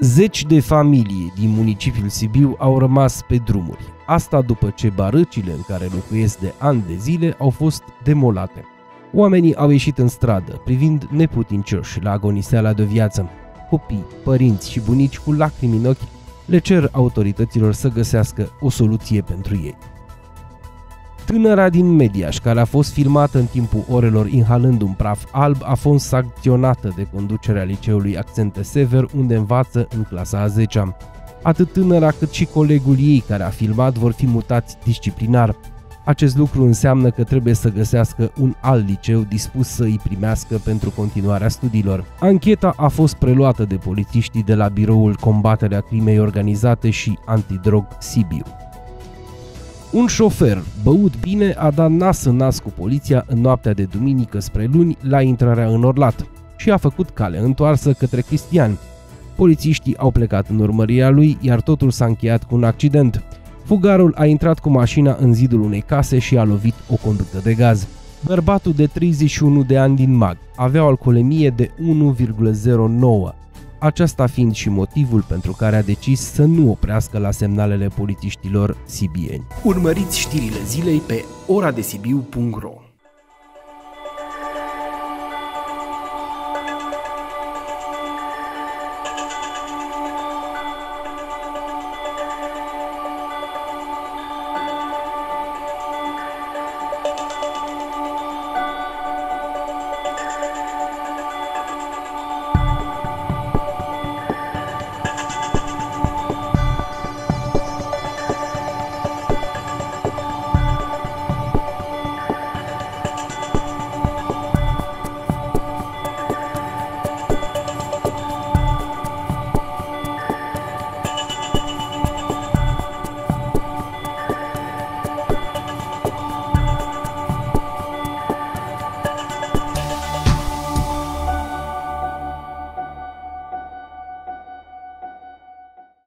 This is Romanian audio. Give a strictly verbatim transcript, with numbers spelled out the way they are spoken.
Zeci de familii din municipiul Sibiu au rămas pe drumuri. Asta după ce barăcile în care locuiesc de ani de zile au fost demolate. Oamenii au ieșit în stradă, privind neputincioși la agoniseala de viață. Copii, părinți și bunici cu lacrimi în ochi le cer autorităților să găsească o soluție pentru ei. Tânăra din Mediaș, care a fost filmată în timpul orelor inhalând un praf alb, a fost sancționată de conducerea liceului Accente Sever, unde învață în clasa a zecea. Atât tânăra cât și colegul ei care a filmat vor fi mutați disciplinar. Acest lucru înseamnă că trebuie să găsească un alt liceu dispus să îi primească pentru continuarea studiilor. Ancheta a fost preluată de polițiștii de la Biroul Combaterea Crimei Organizate și Antidrog Sibiu. Un șofer, băut bine, a dat nas în nas cu poliția în noaptea de duminică spre luni la intrarea în Orlat și a făcut cale întoarsă către Cristiani. Polițiștii au plecat în urmărirea lui, iar totul s-a încheiat cu un accident. Fugarul a intrat cu mașina în zidul unei case și a lovit o conductă de gaz. Bărbatul de treizeci și unu de ani din Mag avea o alcoolemie de unu virgulă zero nouă, aceasta fiind și motivul pentru care a decis să nu oprească la semnalele polițiștilor sibieni. Urmăriți știrile zilei pe ora de sibiu punct ro.